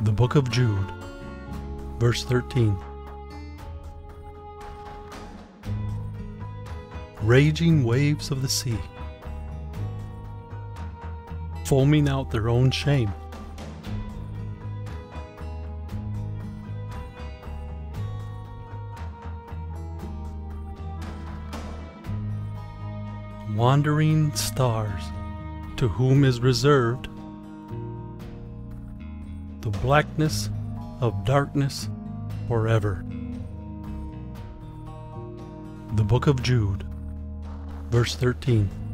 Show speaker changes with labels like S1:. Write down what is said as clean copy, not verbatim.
S1: The book of Jude, verse 13. Raging waves of the sea, foaming out their own shame. Wandering stars, to whom is reserved the blackness of darkness forever. The book of Jude, verse 13.